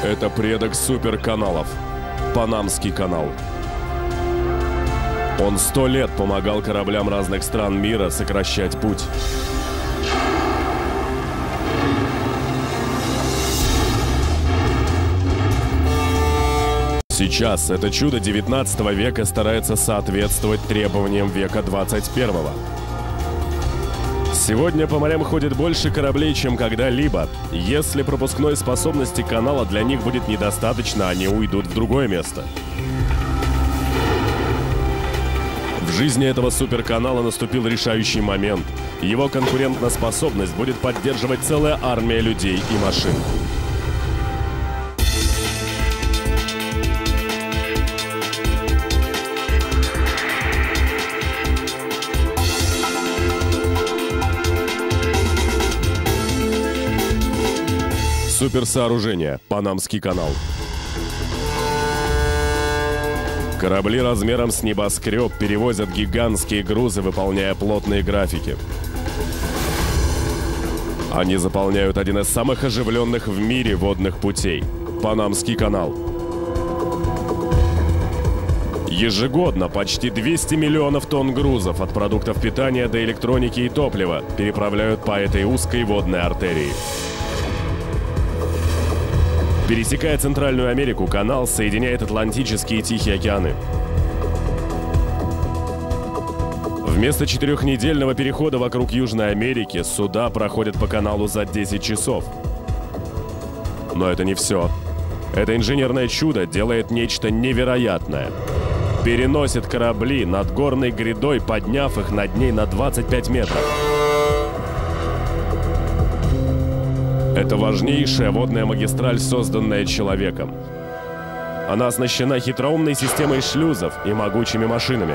Это предок суперканалов. Панамский канал. Он 100 лет помогал кораблям разных стран мира сокращать путь. Сейчас это чудо 19 века старается соответствовать требованиям века 21-го. Сегодня по морям ходит больше кораблей, чем когда-либо. Если пропускной способности канала для них будет недостаточно, они уйдут в другое место. В жизни этого суперканала наступил решающий момент. Его конкурентоспособность будет поддерживать целая армия людей и машин. Суперсооружение. Панамский канал. Корабли размером с небоскреб перевозят гигантские грузы, выполняя плотные графики. Они заполняют один из самых оживленных в мире водных путей – Панамский канал. Ежегодно почти 200 миллионов тонн грузов от продуктов питания до электроники и топлива переправляют по этой узкой водной артерии. Пересекая Центральную Америку, канал соединяет Атлантический и Тихий океаны. Вместо 4-недельного перехода вокруг Южной Америки суда проходят по каналу за 10 часов. Но это не все. Это инженерное чудо делает нечто невероятное. Переносит корабли над горной грядой, подняв их над ней на 25 метров. Это важнейшая водная магистраль, созданная человеком. Она оснащена хитроумной системой шлюзов и могучими машинами.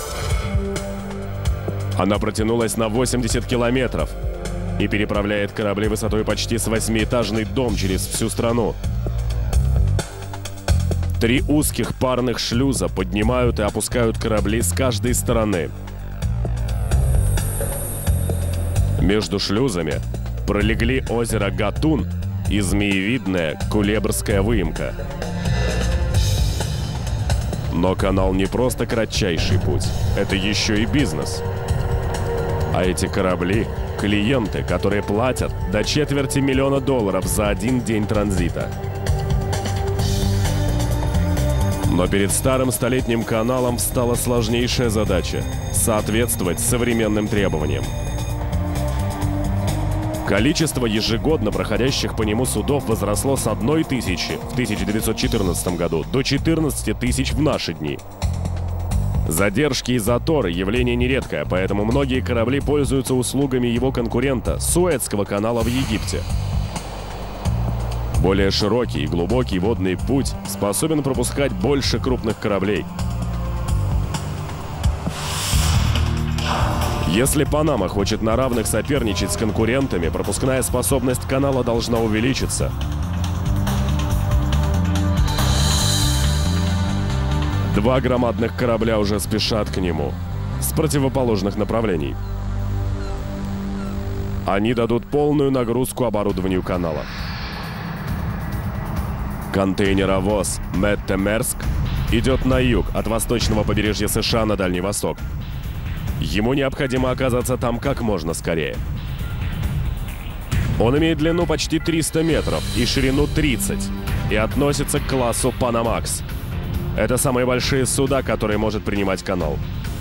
Она протянулась на 80 километров и переправляет корабли высотой почти с 8-этажный дом через всю страну. 3 узких парных шлюза поднимают и опускают корабли с каждой стороны. Между шлюзами пролегли озеро Гатун и змеевидная Кулебрская выемка. Но канал не просто кратчайший путь, это еще и бизнес. А эти корабли – клиенты, которые платят до $250 000 за один день транзита. Но перед старым столетним каналом встала сложнейшая задача – соответствовать современным требованиям. Количество ежегодно проходящих по нему судов возросло с 1000 в 1914 году до 14 тысяч в наши дни. Задержки и заторы – явление нередкое, поэтому многие корабли пользуются услугами его конкурента – Суэцкого канала в Египте. Более широкий и глубокий водный путь способен пропускать больше крупных кораблей. Если Панама хочет на равных соперничать с конкурентами, пропускная способность канала должна увеличиться. Два громадных корабля уже спешат к нему с противоположных направлений. Они дадут полную нагрузку оборудованию канала. Контейнеровоз Метте-Мерск идет на юг от восточного побережья США на Дальний Восток. Ему необходимо оказаться там как можно скорее. Он имеет длину почти 300 метров и ширину 30 и относится к классу Panamax. Это самые большие суда, которые может принимать канал.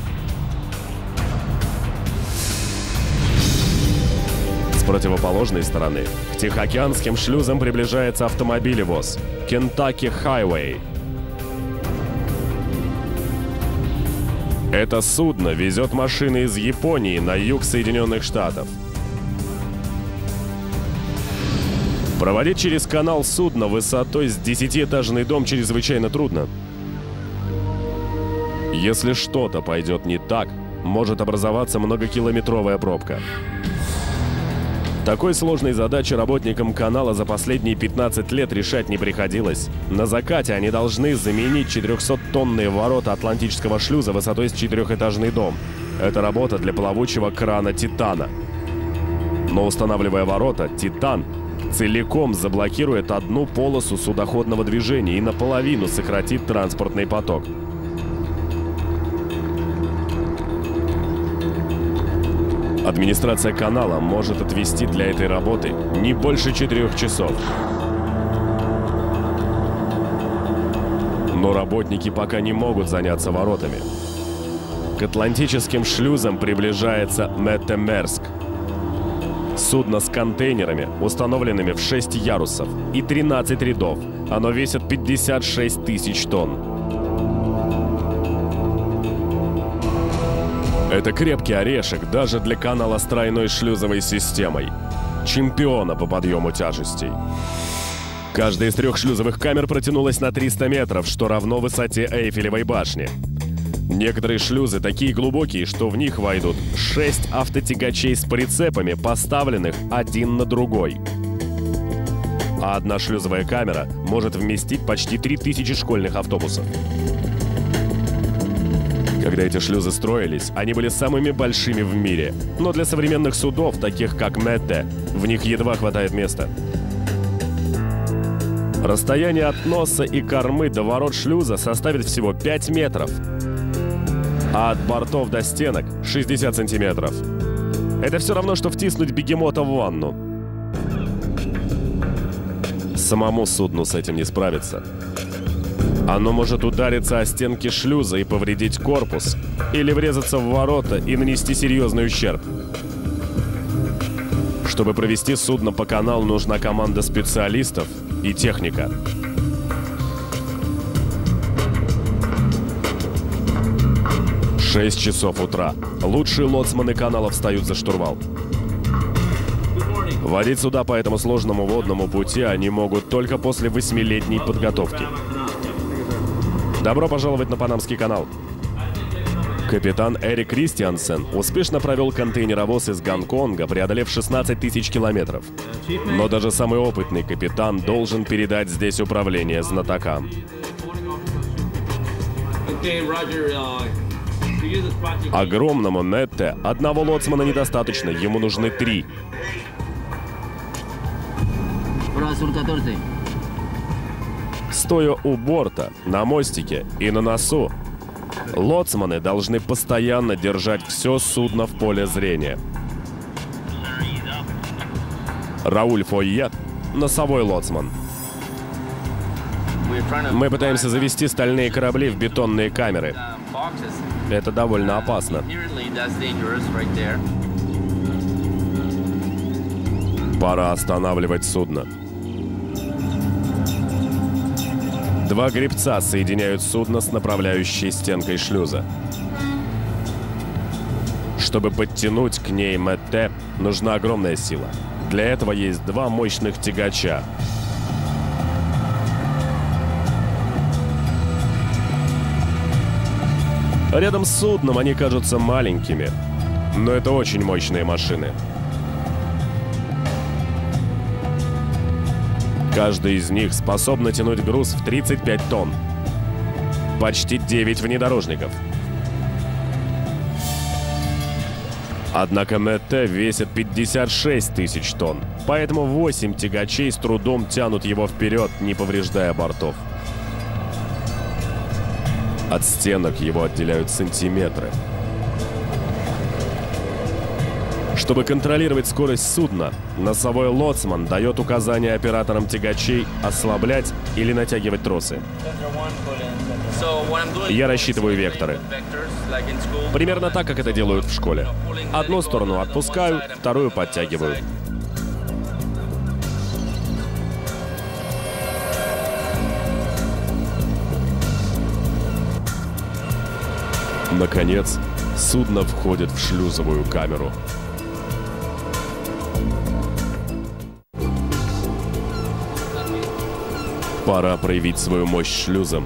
С противоположной стороны к Тихоокеанским шлюзам приближается автомобилевоз Kentucky Highway. Это судно везет машины из Японии на юг Соединенных Штатов. Проводить через канал судно высотой с 10-этажный дом чрезвычайно трудно. Если что-то пойдет не так, может образоваться многокилометровая пробка. Такой сложной задачи работникам канала за последние 15 лет решать не приходилось. На закате они должны заменить 400-тонные ворота Атлантического шлюза высотой с 4-этажный дом. Это работа для плавучего крана «Титана». Но устанавливая ворота, «Титан» целиком заблокирует одну полосу судоходного движения и наполовину сократит транспортный поток. Администрация канала может отвести для этой работы не больше 4 часов. Но работники пока не могут заняться воротами. К Атлантическим шлюзам приближается Метте-Мерск. Судно с контейнерами, установленными в 6 ярусов и 13 рядов. Оно весит 56 тысяч тонн. Это крепкий орешек даже для канала с тройной шлюзовой системой. Чемпиона по подъему тяжестей. Каждая из 3 шлюзовых камер протянулась на 300 метров, что равно высоте Эйфелевой башни. Некоторые шлюзы такие глубокие, что в них войдут 6 автотягачей с прицепами, поставленных один на другой. А одна шлюзовая камера может вместить почти 3000 школьных автобусов. Когда эти шлюзы строились, они были самыми большими в мире. Но для современных судов, таких как Метте, в них едва хватает места. Расстояние от носа и кормы до ворот шлюза составит всего 5 метров. А от бортов до стенок 60 сантиметров. Это все равно, что втиснуть бегемота в ванну. Самому судну с этим не справиться. Оно может удариться о стенки шлюза и повредить корпус, или врезаться в ворота и нанести серьезный ущерб. Чтобы провести судно по каналу, нужна команда специалистов и техника. В 6 часов утра. Лучшие лоцманы канала встают за штурвал. Водить суда по этому сложному водному пути они могут только после 8-летней подготовки. Добро пожаловать на Панамский канал. Капитан Эрик Кристиансен успешно провел контейнеровоз из Гонконга, преодолев 16 тысяч километров. Но даже самый опытный капитан должен передать здесь управление знатокам. Огромному Метте одного лоцмана недостаточно, ему нужны 3. Стоя у борта, на мостике и на носу, лоцманы должны постоянно держать все судно в поле зрения. Рауль Фойе – носовой лоцман. Мы пытаемся завести стальные корабли в бетонные камеры. Это довольно опасно. Пора останавливать судно. 2 гребца соединяют судно с направляющей стенкой шлюза. Чтобы подтянуть к ней Метте, нужна огромная сила. Для этого есть 2 мощных тягача. Рядом с судном они кажутся маленькими, но это очень мощные машины. Каждая из них способна тянуть груз в 35 тонн. Почти 9 внедорожников. Однако Метте весит 56 тысяч тонн, поэтому 8 тягачей с трудом тянут его вперед, не повреждая бортов. От стенок его отделяют сантиметры. Чтобы контролировать скорость судна, носовой лоцман дает указания операторам тягачей ослаблять или натягивать тросы. Я рассчитываю векторы. Примерно так, как это делают в школе. Одну сторону отпускаю, вторую подтягиваю. Наконец, судно входит в шлюзовую камеру. Пора проявить свою мощь шлюзом.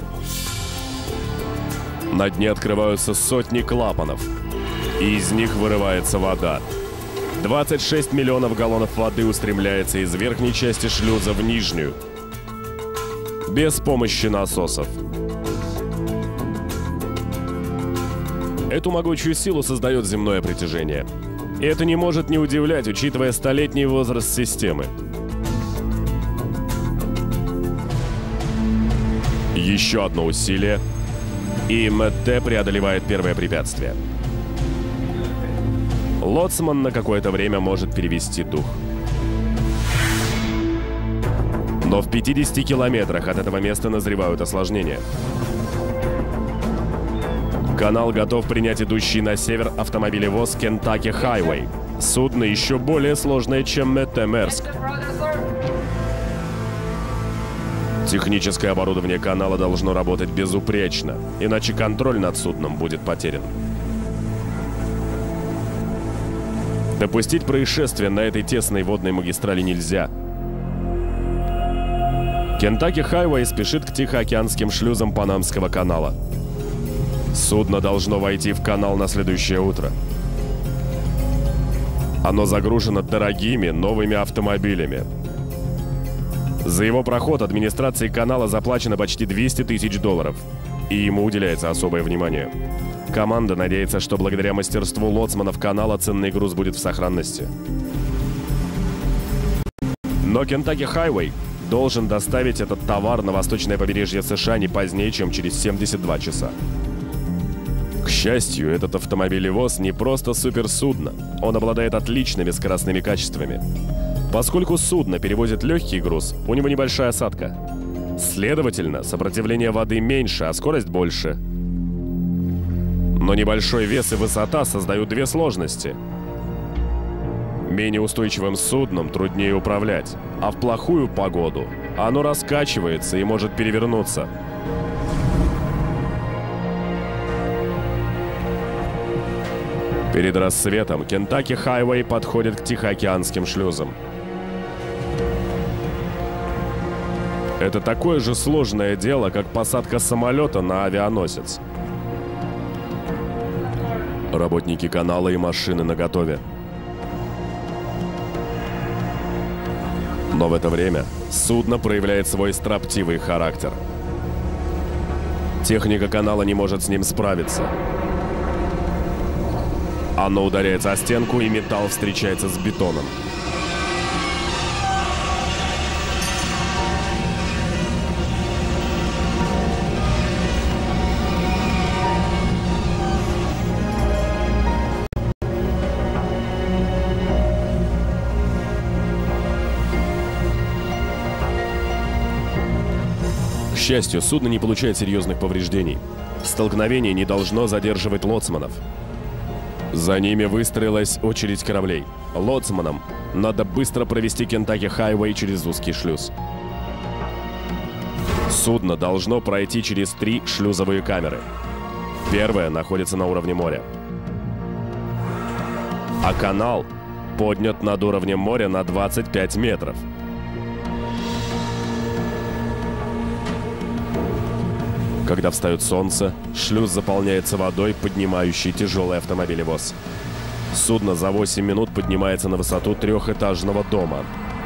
На дне открываются сотни клапанов, и из них вырывается вода. 26 миллионов галлонов воды устремляется из верхней части шлюза в нижнюю, без помощи насосов. Эту могучую силу создает земное притяжение. И это не может не удивлять, учитывая столетний возраст системы. Еще одно усилие, и МТ преодолевает первое препятствие. Лоцман на какое-то время может перевести дух. Но в 50 километрах от этого места назревают осложнения. Канал готов принять идущий на север автомобилевоз Kentucky Highway. Судно еще более сложное, чем МТ Мерск. Техническое оборудование канала должно работать безупречно, иначе контроль над судном будет потерян. Допустить происшествие на этой тесной водной магистрали нельзя. Kentucky Highway спешит к Тихоокеанским шлюзам Панамского канала. Судно должно войти в канал на следующее утро. Оно загружено дорогими новыми автомобилями. За его проход администрации канала заплачено почти $200 тысяч, и ему уделяется особое внимание. Команда надеется, что благодаря мастерству лоцманов канала ценный груз будет в сохранности. Но Kentucky Highway должен доставить этот товар на восточное побережье США не позднее, чем через 72 часа. К счастью, этот автомобилевоз не просто суперсудно. Он обладает отличными скоростными качествами. Поскольку судно перевозит легкий груз, у него небольшая осадка. Следовательно, сопротивление воды меньше, а скорость больше. Но небольшой вес и высота создают две сложности. Менее устойчивым судном труднее управлять, а в плохую погоду оно раскачивается и может перевернуться. Перед рассветом Kentucky Highway подходит к Тихоокеанским шлюзам. Это такое же сложное дело, как посадка самолета на авианосец. Работники канала и машины наготове. Но в это время судно проявляет свой строптивый характер. Техника канала не может с ним справиться. Оно ударяется о стенку, и металл встречается с бетоном. К счастью, судно не получает серьезных повреждений. Столкновение не должно задерживать лоцманов. За ними выстроилась очередь кораблей. Лоцманам надо быстро провести Kentucky Highway через узкий шлюз. Судно должно пройти через 3 шлюзовые камеры. Первая находится на уровне моря. А канал поднят над уровнем моря на 25 метров. Когда встает солнце, шлюз заполняется водой, поднимающей тяжелый автомобилевоз. Судно за 8 минут поднимается на высоту 3-этажного дома.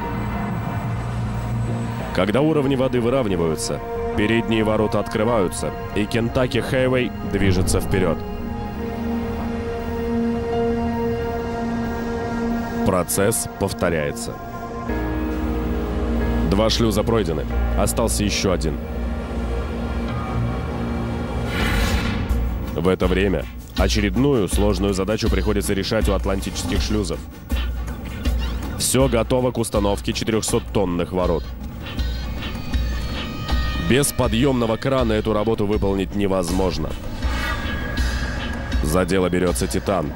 Когда уровни воды выравниваются, передние ворота открываются, и Kentucky Highway движется вперед. Процесс повторяется. 2 шлюза пройдены, остался еще один. В это время очередную сложную задачу приходится решать у атлантических шлюзов. Все готово к установке 400-тонных ворот. Без подъемного крана эту работу выполнить невозможно. За дело берется «Титан».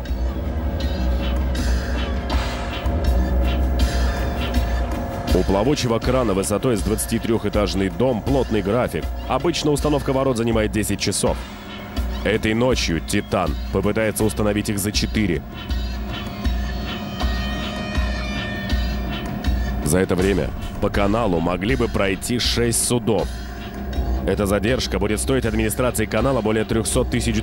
У плавучего крана высотой с 23-этажный дом плотный график. Обычно установка ворот занимает 10 часов. Этой ночью «Титан» попытается установить их за 4. За это время по каналу могли бы пройти 6 судов. Эта задержка будет стоить администрации канала более $300 тысяч.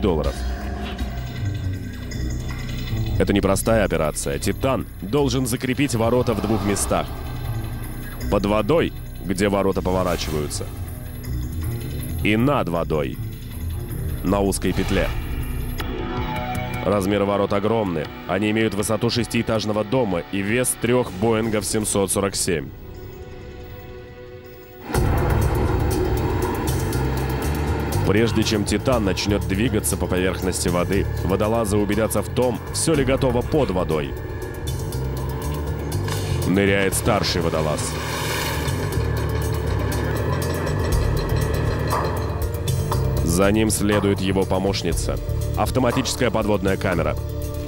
Это непростая операция. «Титан» должен закрепить ворота в 2 местах. Под водой, где ворота поворачиваются, и над водой, на узкой петле. Размеры ворот огромны. Они имеют высоту 6-этажного дома и вес 3 Боингов 747. Прежде чем «Титан» начнет двигаться по поверхности воды, водолазы убедятся в том, все ли готово под водой. Ныряет старший водолаз. За ним следует его помощница. Автоматическая подводная камера.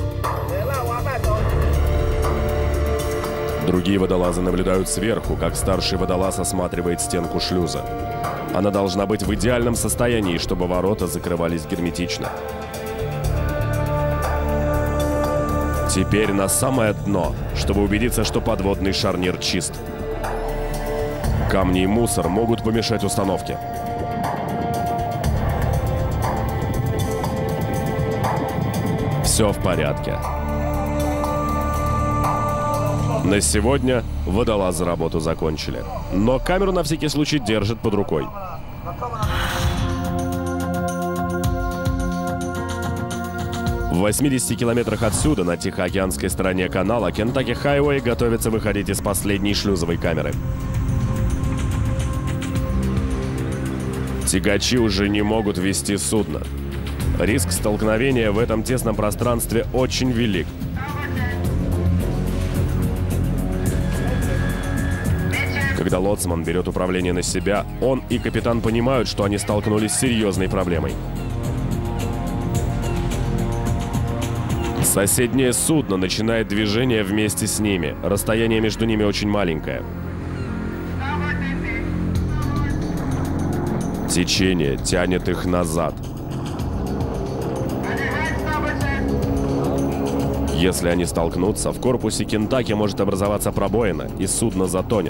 Другие водолазы наблюдают сверху, как старший водолаз осматривает стенку шлюза. Она должна быть в идеальном состоянии, чтобы ворота закрывались герметично. Теперь на самое дно, чтобы убедиться, что подводный шарнир чист. Камни и мусор могут помешать установке. Все в порядке. На сегодня водолазы работу закончили. Но камеру на всякий случай держит под рукой. В 80 километрах отсюда, на Тихоокеанской стороне канала, Кентаки Хайвей готовится выходить из последней шлюзовой камеры. Тягачи уже не могут вести судно. Риск столкновения в этом тесном пространстве очень велик. Когда лоцман берет управление на себя, он и капитан понимают, что они столкнулись с серьезной проблемой. Соседнее судно начинает движение вместе с ними. Расстояние между ними очень маленькое. Течение тянет их назад. Если они столкнутся, в корпусе Кентаки может образоваться пробоина, и судно затонет.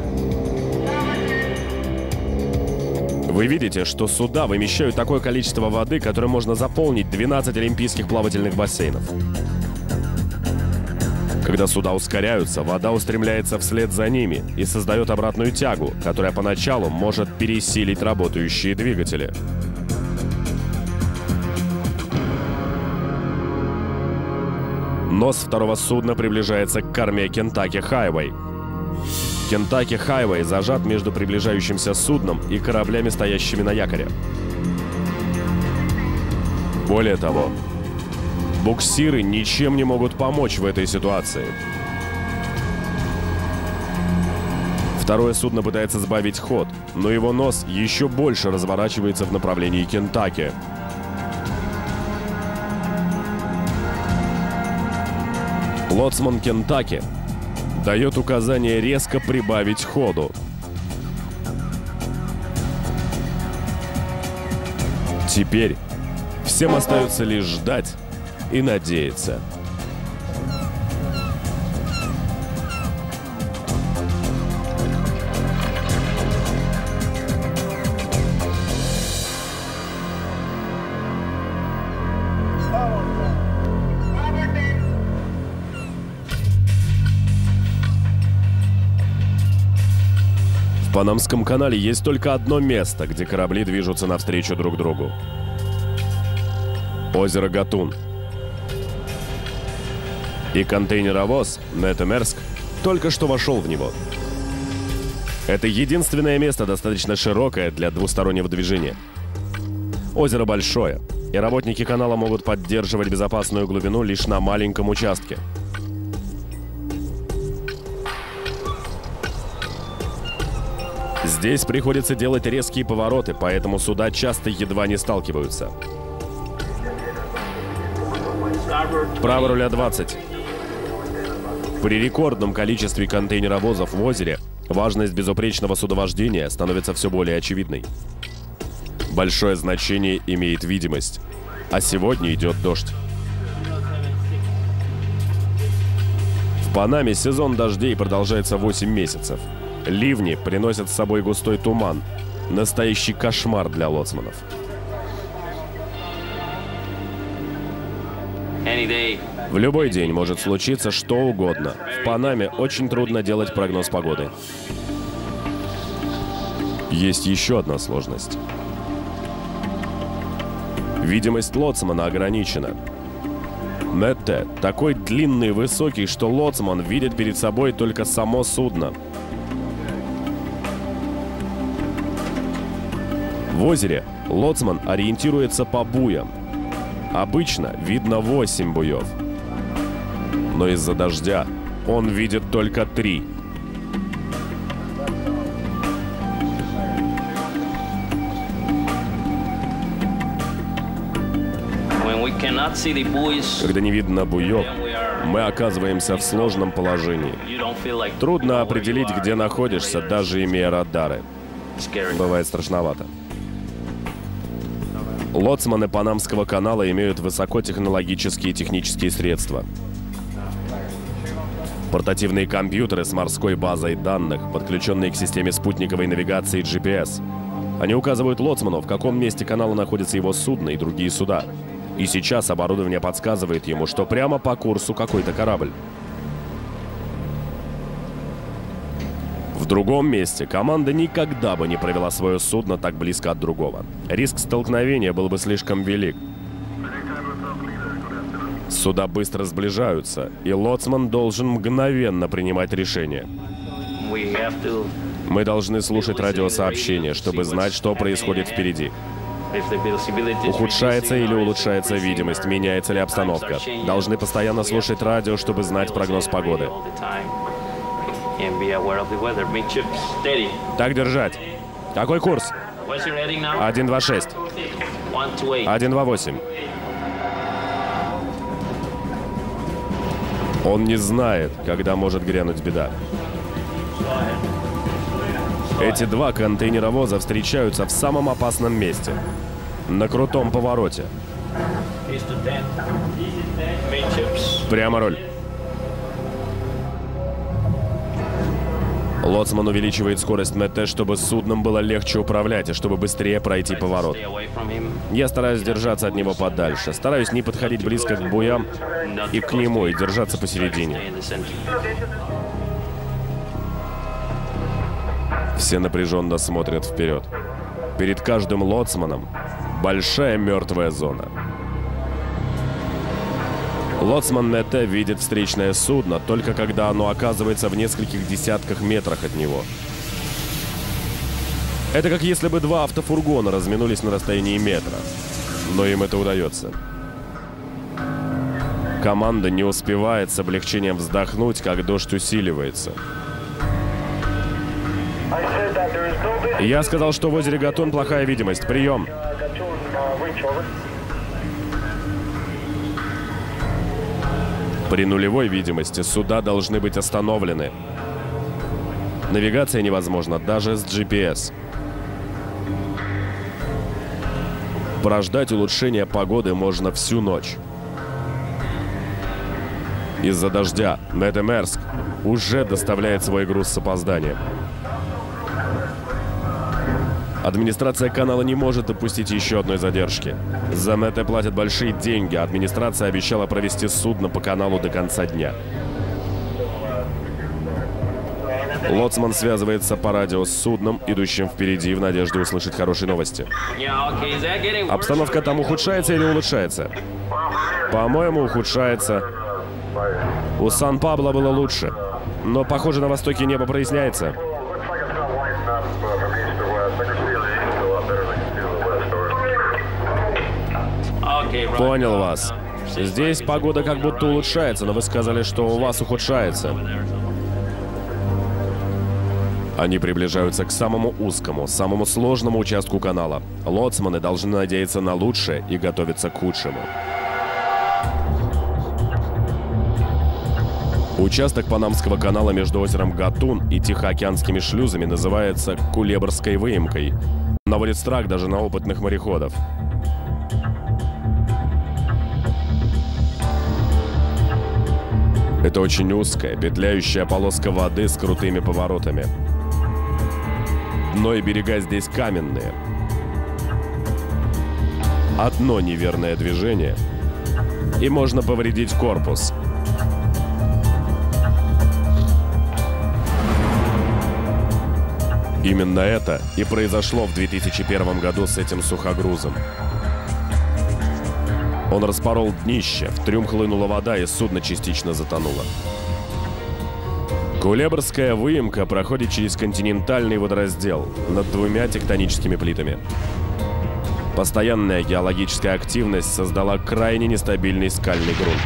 Вы видите, что суда вымещают такое количество воды, которое можно заполнить 12 олимпийских плавательных бассейнов. Когда суда ускоряются, вода устремляется вслед за ними и создает обратную тягу, которая поначалу может пересилить работающие двигатели. Нос второго судна приближается к корме Кентаки Хайвей. Кентаки Хайвей зажат между приближающимся судном и кораблями, стоящими на якоре. Более того, буксиры ничем не могут помочь в этой ситуации. Второе судно пытается сбавить ход, но его нос еще больше разворачивается в направлении Кентаки. Лоцман Кентаки дает указание резко прибавить ходу. Теперь всем остается лишь ждать и надеяться. В Панамском канале есть только одно место, где корабли движутся навстречу друг другу. Озеро Гатун. И контейнеровоз Нетемерск только что вошел в него. Это единственное место, достаточно широкое для двустороннего движения. Озеро большое, и работники канала могут поддерживать безопасную глубину лишь на маленьком участке. Здесь приходится делать резкие повороты, поэтому суда часто едва не сталкиваются. Право руля 20. При рекордном количестве контейнеровозов в озере важность безупречного судовождения становится все более очевидной. Большое значение имеет видимость, а сегодня идет дождь. В Панаме сезон дождей продолжается 8 месяцев. Ливни приносят с собой густой туман. Настоящий кошмар для лоцманов. В любой день может случиться что угодно. В Панаме очень трудно делать прогноз погоды. Есть еще одна сложность. Видимость лоцмана ограничена. Нетте такой длинный и высокий, что лоцман видит перед собой только само судно. В озере Лоцман ориентируется по буям. Обычно видно 8 буев. Но из-за дождя он видит только 3. Когда не видно буев, мы оказываемся в сложном положении. Трудно определить, где находишься, даже имея радары. Бывает страшновато. Лоцманы Панамского канала имеют высокотехнологические технические средства. Портативные компьютеры с морской базой данных, подключенные к системе спутниковой навигации GPS. Они указывают лоцману, в каком месте канала находится его судно и другие суда. И сейчас оборудование подсказывает ему, что прямо по курсу какой-то корабль. В другом месте команда никогда бы не провела свое судно так близко от другого. Риск столкновения был бы слишком велик. Суда быстро сближаются, и лоцман должен мгновенно принимать решение. Мы должны слушать радиосообщения, чтобы знать, что происходит впереди. Ухудшается или улучшается видимость, меняется ли обстановка. Должны постоянно слушать радио, чтобы знать прогноз погоды. Так держать. Какой курс? 126. 128. Он не знает, когда может грянуть беда. Эти два контейнеровоза встречаются в самом опасном месте. На крутом повороте. Прямо руль. Лоцман увеличивает скорость МТ, чтобы судном было легче управлять и чтобы быстрее пройти поворот. Я стараюсь держаться от него подальше. Стараюсь не подходить близко к буям и к нему, и держаться посередине. Все напряженно смотрят вперед. Перед каждым лоцманом большая мертвая зона. Лоцман МТ видит встречное судно только когда оно оказывается в нескольких десятках метрах от него. Это как если бы два автофургона разминулись на расстоянии метра. Но им это удается. Команда не успевает с облегчением вздохнуть, как дождь усиливается. Я сказал, что в озере Гатун плохая видимость. Прием. При нулевой видимости суда должны быть остановлены. Навигация невозможна даже с GPS. Прождать улучшение погоды можно всю ночь. Из-за дождя Метемерск уже доставляет свой груз с опозданием. Администрация канала не может допустить еще одной задержки. За МТ платят большие деньги, а администрация обещала провести судно по каналу до конца дня. Лоцман связывается по радио с судном, идущим впереди, в надежде услышать хорошие новости. Обстановка там ухудшается или улучшается? По-моему, ухудшается. У Сан-Пабло было лучше, но, похоже, на востоке небо проясняется. Понял вас. Здесь погода как будто улучшается, но вы сказали, что у вас ухудшается. Они приближаются к самому узкому, самому сложному участку канала. Лоцманы должны надеяться на лучшее и готовиться к худшему. Участок Панамского канала между озером Гатун и Тихоокеанскими шлюзами называется Кулебрской выемкой. Наводит страх даже на опытных мореходов. Это очень узкая, петляющая полоска воды с крутыми поворотами. Дно и берега здесь каменные. Одно неверное движение, и можно повредить корпус. Именно это и произошло в 2001 году с этим сухогрузом. Он распорол днище, в трюм хлынула вода, и судно частично затонуло. Кулебрская выемка проходит через континентальный водораздел над двумя тектоническими плитами. Постоянная геологическая активность создала крайне нестабильный скальный грунт.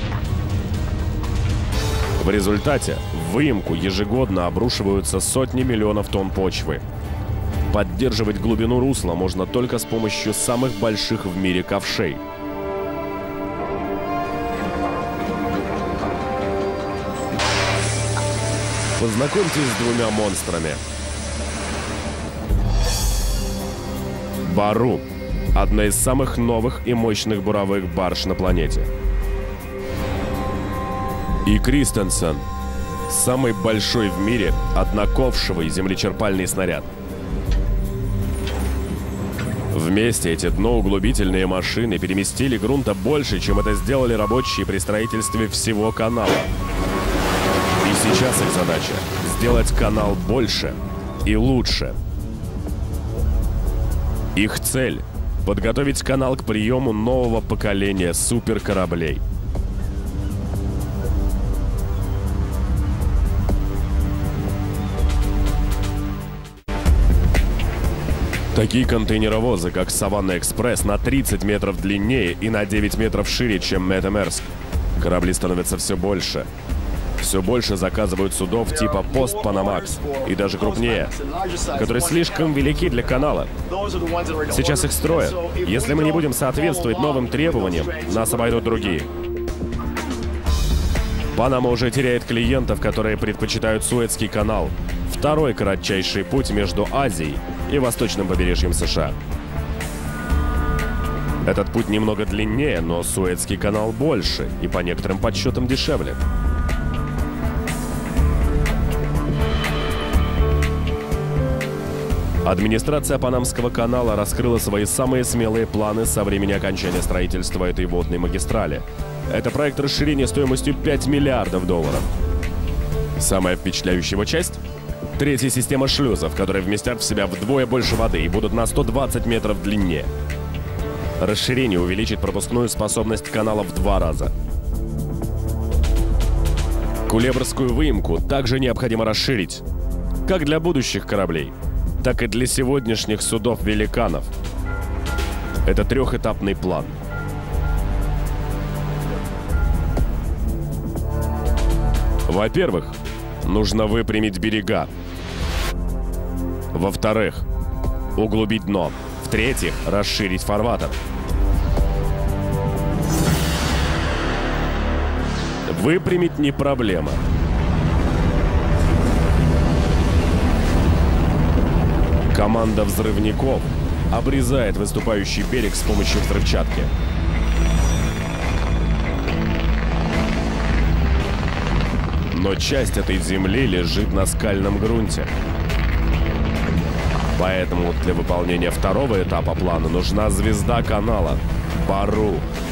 В результате в выемку ежегодно обрушиваются сотни миллионов тонн почвы. Поддерживать глубину русла можно только с помощью самых больших в мире ковшей. Познакомьтесь с двумя монстрами. Бару – одна из самых новых и мощных буровых барж на планете. И Кристенсен – самый большой в мире одноковшевый землечерпальный снаряд. Вместе эти дноуглубительные машины переместили грунта больше, чем это сделали рабочие при строительстве всего канала. И сейчас их задача – сделать канал больше и лучше. Их цель – подготовить канал к приему нового поколения суперкораблей. Такие контейнеровозы, как Саванна Экспресс, на 30 метров длиннее и на 9 метров шире, чем Метамерск. Корабли становятся все больше. Все больше заказывают судов типа Пост Панамакс и даже крупнее, которые слишком велики для канала. Сейчас их строят. Если мы не будем соответствовать новым требованиям, нас обойдут другие. Панама уже теряет клиентов, которые предпочитают Суэцкий канал. Второй кратчайший путь между Азией и восточным побережьем США. Этот путь немного длиннее, но Суэцкий канал больше и по некоторым подсчетам дешевле. Администрация Панамского канала раскрыла свои самые смелые планы со времени окончания строительства этой водной магистрали. Это проект расширения стоимостью $5 миллиардов. Самая впечатляющая его часть – третья система шлюзов, которые вместят в себя вдвое больше воды и будут на 120 метров длиннее. Расширение увеличит пропускную способность канала в 2 раза. Кулебрскую выемку также необходимо расширить, как для будущих кораблей, так и для сегодняшних судов-великанов. Это трехэтапный план. Во-первых, нужно выпрямить берега. Во-вторых, углубить дно. В-третьих, расширить фарватер. Выпрямить не проблема. Команда взрывников обрезает выступающий берег с помощью взрывчатки. Но часть этой земли лежит на скальном грунте. Поэтому для выполнения второго этапа плана нужна звезда канала – Бару.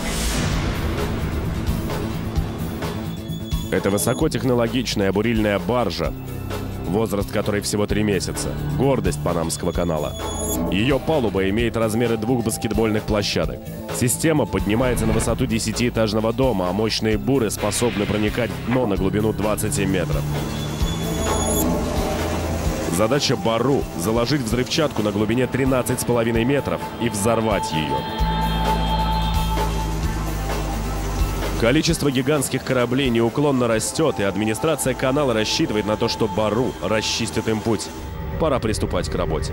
Это высокотехнологичная бурильная баржа, возраст которой всего 3 месяца. Гордость Панамского канала. Ее палуба имеет размеры 2 баскетбольных площадок. Система поднимается на высоту 10-этажного дома, а мощные буры способны проникать в дно на глубину 27 метров. Задача Бару – заложить взрывчатку на глубине 13,5 метров и взорвать ее. Количество гигантских кораблей неуклонно растет, и администрация канала рассчитывает на то, что Бару расчистит им путь. Пора приступать к работе.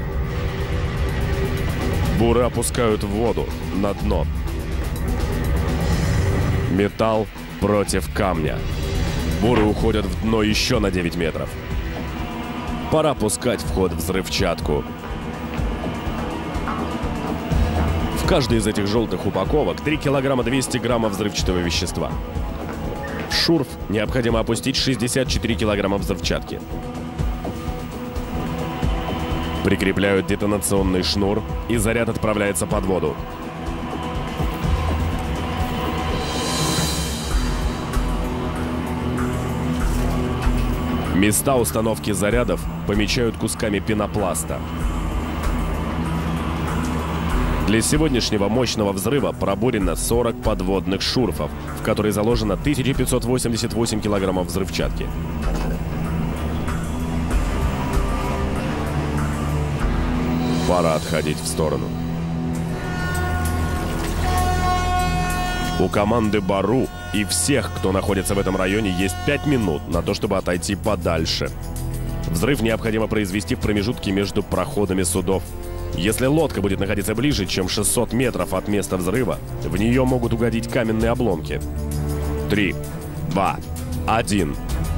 Буры опускают в воду, на дно. Металл против камня. Буры уходят в дно еще на 9 метров. Пора пускать в ход взрывчатку. В каждой из этих желтых упаковок 3 килограмма 200 граммов взрывчатого вещества. В шурф необходимо опустить 64 килограмма взрывчатки. Прикрепляют детонационный шнур, и заряд отправляется под воду. Места установки зарядов помечают кусками пенопласта. Для сегодняшнего мощного взрыва пробурено 40 подводных шурфов, в которые заложено 1588 килограммов взрывчатки. Пора отходить в сторону. У команды Бару и всех, кто находится в этом районе, есть 5 минут на то, чтобы отойти подальше. Взрыв необходимо произвести в промежутке между проходами судов. Если лодка будет находиться ближе, чем 600 метров от места взрыва, в нее могут угодить каменные обломки. 3, 2, 1.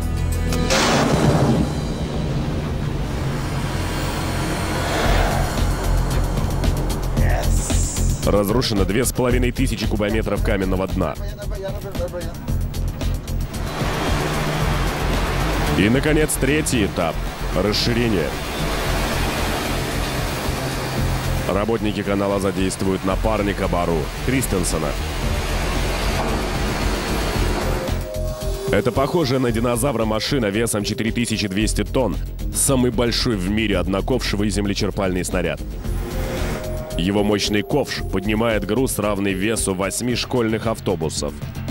Разрушено 2500 кубометров каменного дна. И, наконец, третий этап – расширение. Работники канала задействуют напарника Бару, Кристенсена. Это похожая на динозавра машина весом 4200 тонн, самый большой в мире одноковшевый землечерпальный снаряд. Его мощный ковш поднимает груз, равный весу 8 школьных автобусов.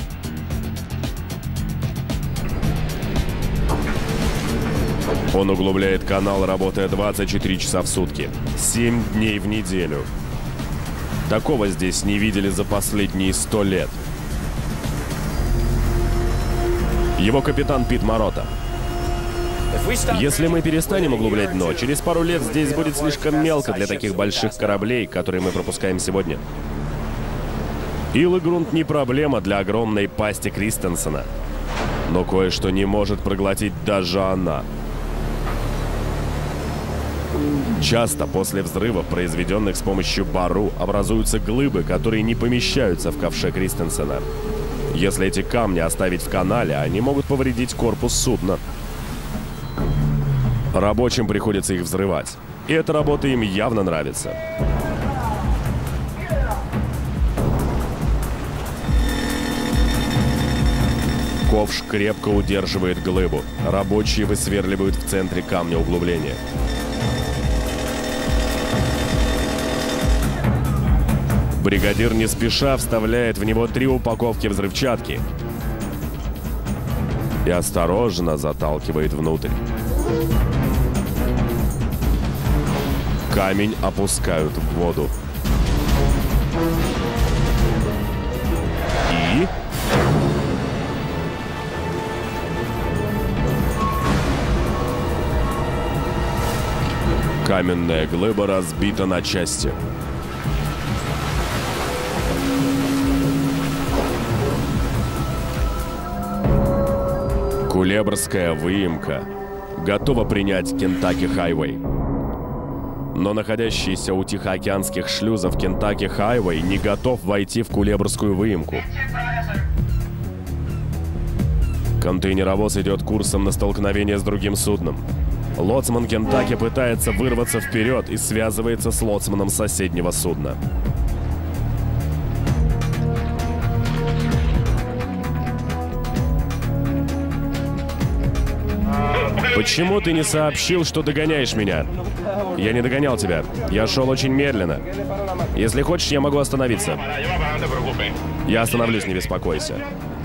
Он углубляет канал, работая 24 часа в сутки, 7 дней в неделю. Такого здесь не видели за последние 100 лет. Его капитан Пит Марота. Если мы перестанем углублять дно, через пару лет здесь будет слишком мелко для таких больших кораблей, которые мы пропускаем сегодня. Ил и грунт не проблема для огромной пасти Кристенсена. Но кое-что не может проглотить даже она. Часто после взрывов, произведенных с помощью Бару, образуются глыбы, которые не помещаются в ковше Кристенсена. Если эти камни оставить в канале, они могут повредить корпус судна. Рабочим приходится их взрывать. И эта работа им явно нравится. Ковш крепко удерживает глыбу. Рабочие высверливают в центре камня углубления. Бригадир не спеша вставляет в него 3 упаковки взрывчатки и осторожно заталкивает внутрь. Камень опускают в воду. И... каменная глыба разбита на части. Кулебрская выемка готова принять Кентаки Хайвей. Но находящийся у тихоокеанских шлюзов Кентаки Хайвей не готов войти в Кулебрскую выемку. Контейнеровоз идет курсом на столкновение с другим судном. Лоцман Кентаки пытается вырваться вперед и связывается с лоцманом соседнего судна. Почему ты не сообщил, что догоняешь меня? Я не догонял тебя. Я шел очень медленно. Если хочешь, я могу остановиться. Я остановлюсь, не беспокойся.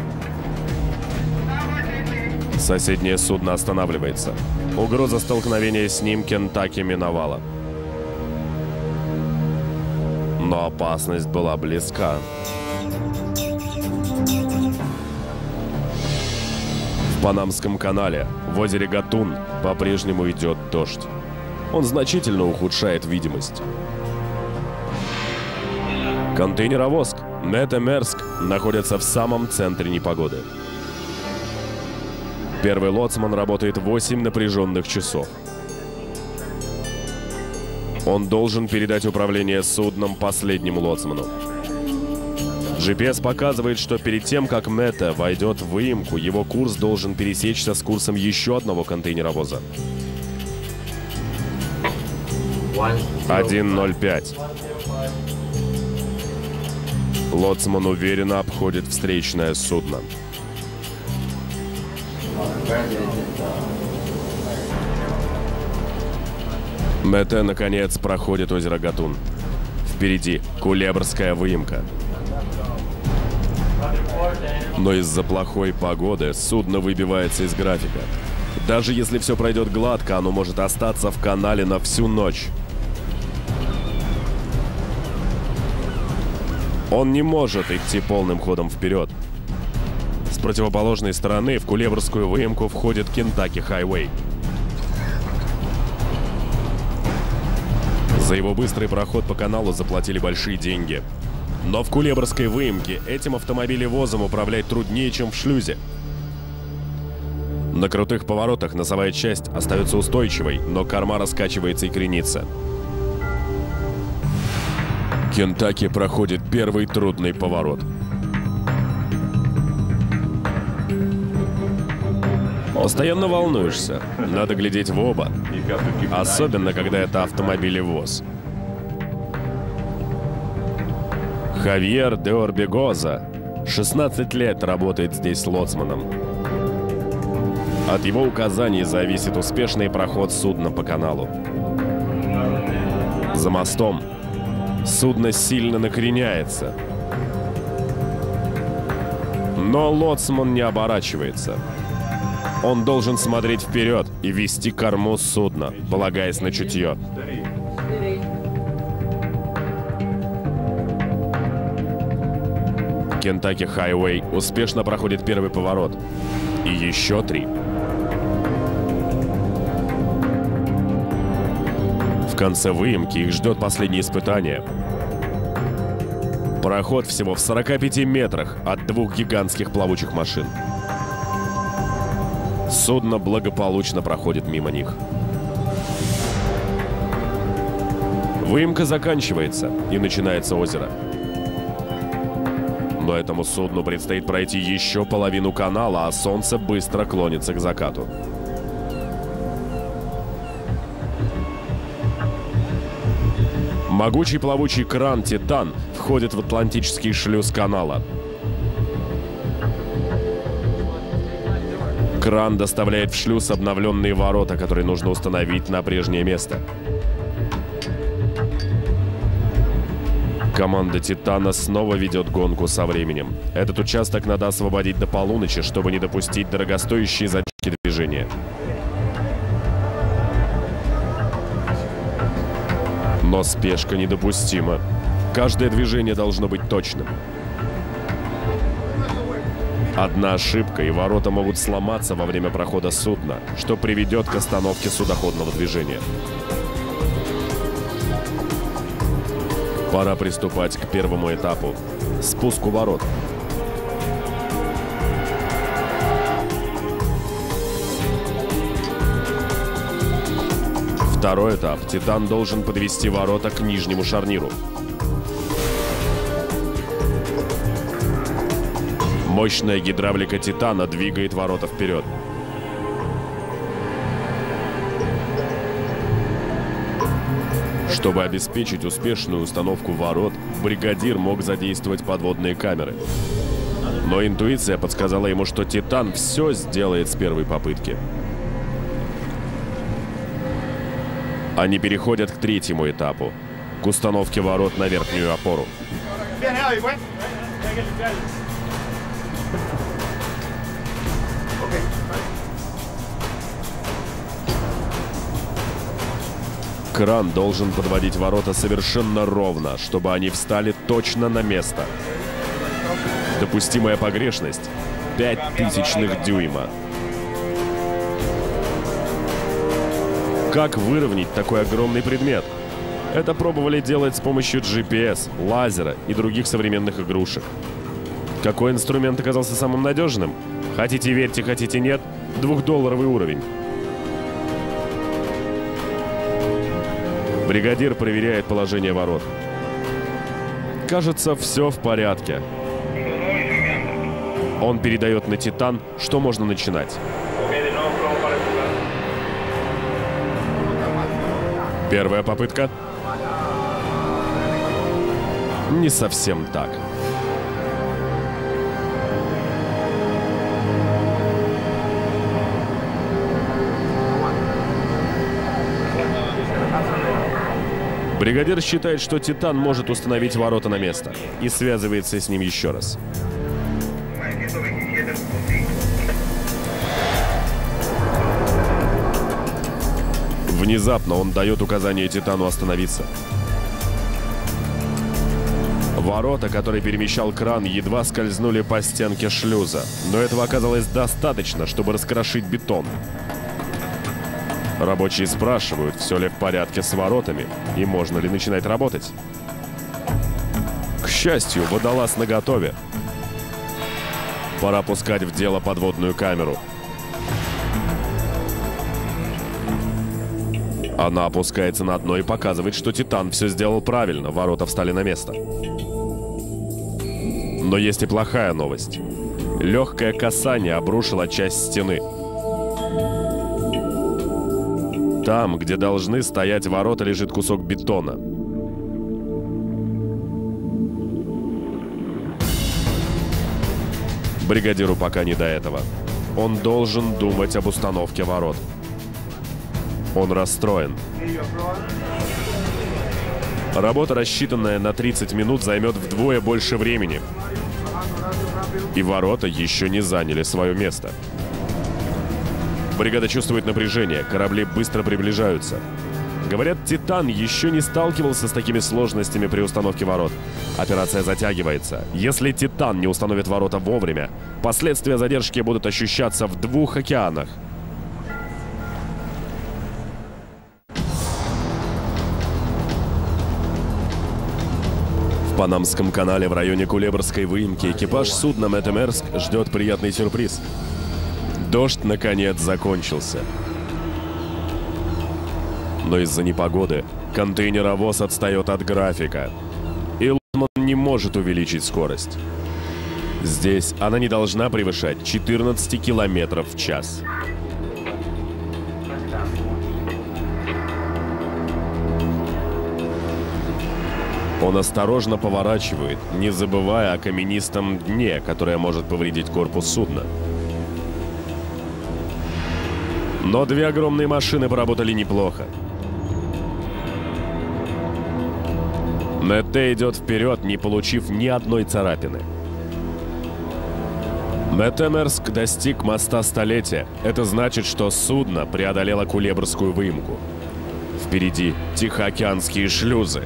Соседнее судно останавливается. Угроза столкновения с ним Кентаки миновала. Но опасность была близка. В Панамском канале, в озере Гатун, по-прежнему идет дождь. Он значительно ухудшает видимость. Контейнеровоз Метемерск находится в самом центре непогоды. Первый лоцман работает 8 напряженных часов. Он должен передать управление судном последнему лоцману. GPS показывает, что перед тем, как Мете войдет в выемку, его курс должен пересечься с курсом еще одного контейнеровоза. 1:05. Лоцман уверенно обходит встречное судно. Мете, наконец, проходит озеро Гатун. Впереди Кулебрская выемка. Но из-за плохой погоды судно выбивается из графика. Даже если все пройдет гладко, оно может остаться в канале на всю ночь. Он не может идти полным ходом вперед. С противоположной стороны в Кулебрскую выемку входит Кентаки Хайвей. За его быстрый проход по каналу заплатили большие деньги. Но в Кулебрской выемке этим автомобилевозом управлять труднее, чем в шлюзе. На крутых поворотах носовая часть остается устойчивой, но корма раскачивается и кренится. Кентаки проходит первый трудный поворот. Постоянно волнуешься. Надо глядеть в оба. Особенно, когда это автомобилевоз. Хавьер де Орбегоза 16 лет работает здесь лоцманом. От его указаний зависит успешный проход судна по каналу. За мостом судно сильно накреняется. Но лоцман не оборачивается. Он должен смотреть вперед и вести корму судна, полагаясь на чутье. Кентаки Хайвей успешно проходит первый поворот. И еще 3. В конце выемки их ждет последнее испытание. Проход всего в 45 метрах от 2 гигантских плавучих машин. Судно благополучно проходит мимо них. Выемка заканчивается, и начинается озеро. Но этому судну предстоит пройти еще половину канала, а солнце быстро клонится к закату. Могучий плавучий кран «Титан» входит в Атлантический шлюз канала. Кран доставляет в шлюз обновленные ворота, которые нужно установить на прежнее место. Команда «Титана» снова ведет гонку со временем. Этот участок надо освободить до полуночи, чтобы не допустить дорогостоящие задержки движения. Но спешка недопустима. Каждое движение должно быть точным. Одна ошибка, и ворота могут сломаться во время прохода судна, что приведет к остановке судоходного движения. Пора приступать к первому этапу – спуску ворот. Второй этап – «Титан» должен подвести ворота к нижнему шарниру. Мощная гидравлика «Титана» двигает ворота вперед. Чтобы обеспечить успешную установку ворот, бригадир мог задействовать подводные камеры. Но интуиция подсказала ему, что «Титан» все сделает с первой попытки. Они переходят к третьему этапу – к установке ворот на верхнюю опору. Кран должен подводить ворота совершенно ровно, чтобы они встали точно на место. Допустимая погрешность – 0,05 дюйма. Как выровнять такой огромный предмет? Это пробовали делать с помощью GPS, лазера и других современных игрушек. Какой инструмент оказался самым надежным? Хотите верьте, хотите нет, $2 уровень. Бригадир проверяет положение ворот. Кажется, все в порядке. Он передает на «Титан», что можно начинать. Первая попытка. Не совсем так. Бригадир считает, что «Титан» может установить ворота на место и связывается с ним еще раз. Внезапно он дает указание «Титану» остановиться. Ворота, которые перемещал кран, едва скользнули по стенке шлюза. Но этого оказалось достаточно, чтобы раскрошить бетон. Рабочие спрашивают, все ли в порядке с воротами и можно ли начинать работать. К счастью, водолаз наготове. Пора пускать в дело подводную камеру. Она опускается на дно и показывает, что Титан все сделал правильно, ворота встали на место. Но есть и плохая новость. Легкое касание обрушило часть стены. Там, где должны стоять ворота, лежит кусок бетона. Бригадиру пока не до этого. Он должен думать об установке ворот. Он расстроен. Работа, рассчитанная на 30 минут, займет вдвое больше времени. И ворота еще не заняли свое место. Бригада чувствует напряжение, корабли быстро приближаются. Говорят, Титан еще не сталкивался с такими сложностями при установке ворот. Операция затягивается. Если Титан не установит ворота вовремя, последствия задержки будут ощущаться в 2 океанах. В Панамском канале в районе Кулебрской выемки экипаж судна Метэмерск ждет приятный сюрприз. Дождь, наконец, закончился. Но из-за непогоды контейнеровоз отстает от графика. И Лотман не может увеличить скорость. Здесь она не должна превышать 14 километров в час. Он осторожно поворачивает, не забывая о каменистом дне, которое может повредить корпус судна. Но 2 огромные машины поработали неплохо. Мэтэ идет вперед, не получив ни одной царапины. Метэмерск достиг моста столетия. Это значит, что судно преодолело Кулебрскую выемку. Впереди Тихоокеанские шлюзы.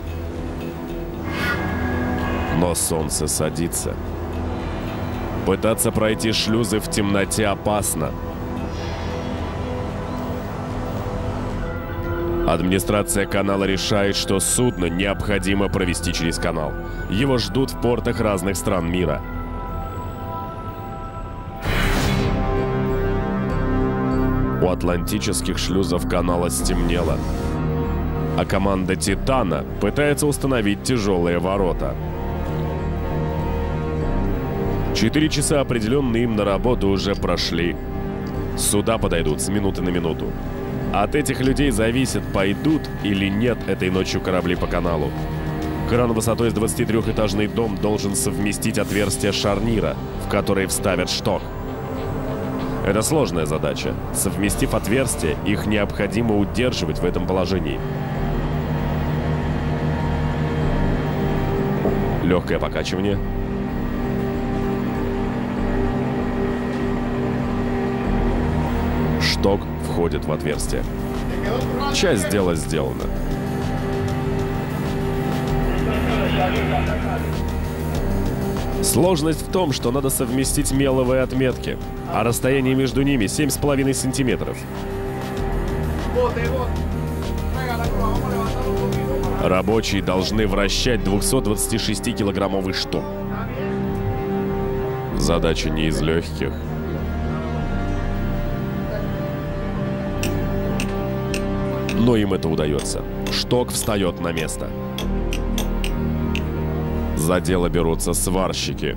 Но солнце садится. Пытаться пройти шлюзы в темноте опасно. Администрация канала решает, что судно необходимо провести через канал. Его ждут в портах разных стран мира. У атлантических шлюзов канала стемнело, а команда «Титана» пытается установить тяжелые ворота. 4 часа, определенные им на работу, уже прошли. Суда подойдут с минуты на минуту. От этих людей зависит, пойдут или нет этой ночью корабли по каналу. Кран высотой с 23-этажный дом должен совместить отверстие шарнира, в который вставят шток. Это сложная задача. Совместив отверстия, их необходимо удерживать в этом положении. Легкое покачивание. Шток входит в отверстие. Часть дела сделана. Сложность в том, что надо совместить меловые отметки, а расстояние между ними 7,5 сантиметров. Рабочие должны вращать 226-килограммовый шток. Задача не из легких. Но им это удается. Шток встает на место. За дело берутся сварщики.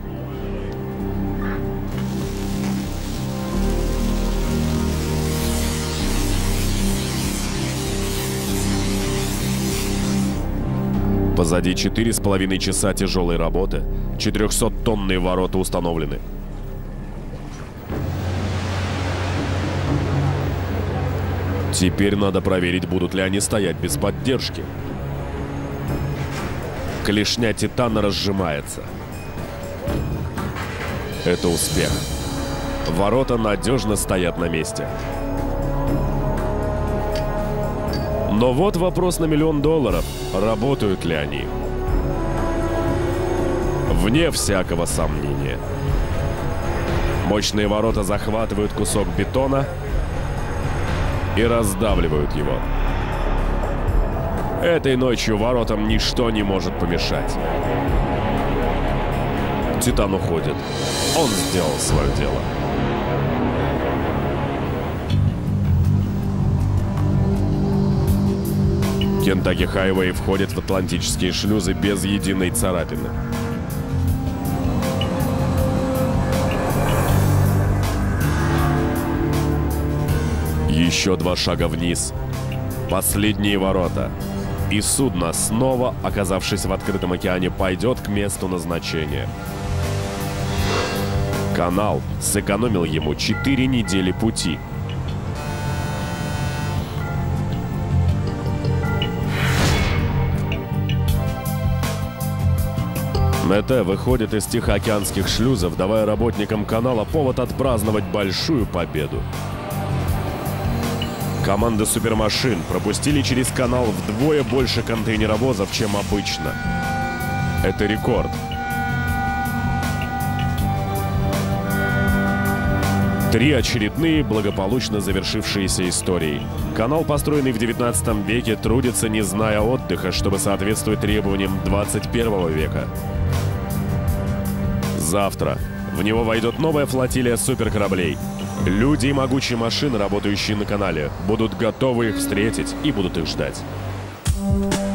Позади 4,5 часа тяжелой работы. 400-тонные ворота установлены. Теперь надо проверить, будут ли они стоять без поддержки. Клешня Титана разжимается. Это успех. Ворота надежно стоят на месте. Но вот вопрос на $1 000 000. Работают ли они? Вне всякого сомнения. Мощные ворота захватывают кусок бетона и раздавливают его. Этой ночью воротам ничто не может помешать. Титан уходит. Он сделал свое дело. Кентаки Хайвей входит в Атлантические шлюзы без единой царапины. Еще 2 шага вниз. Последние ворота. И судно, снова оказавшись в открытом океане, пойдет к месту назначения. Канал сэкономил ему 4 недели пути. Мете выходит из тихоокеанских шлюзов, давая работникам канала повод отпраздновать большую победу. Команды супермашин пропустили через канал вдвое больше контейнеровозов, чем обычно. Это рекорд. 3 очередные благополучно завершившиеся истории. Канал, построенный в 19 веке, трудится, не зная отдыха, чтобы соответствовать требованиям 21 века. Завтра в него войдет новая флотилия суперкораблей. Люди и могучие машины, работающие на канале, будут готовы их встретить и будут их ждать.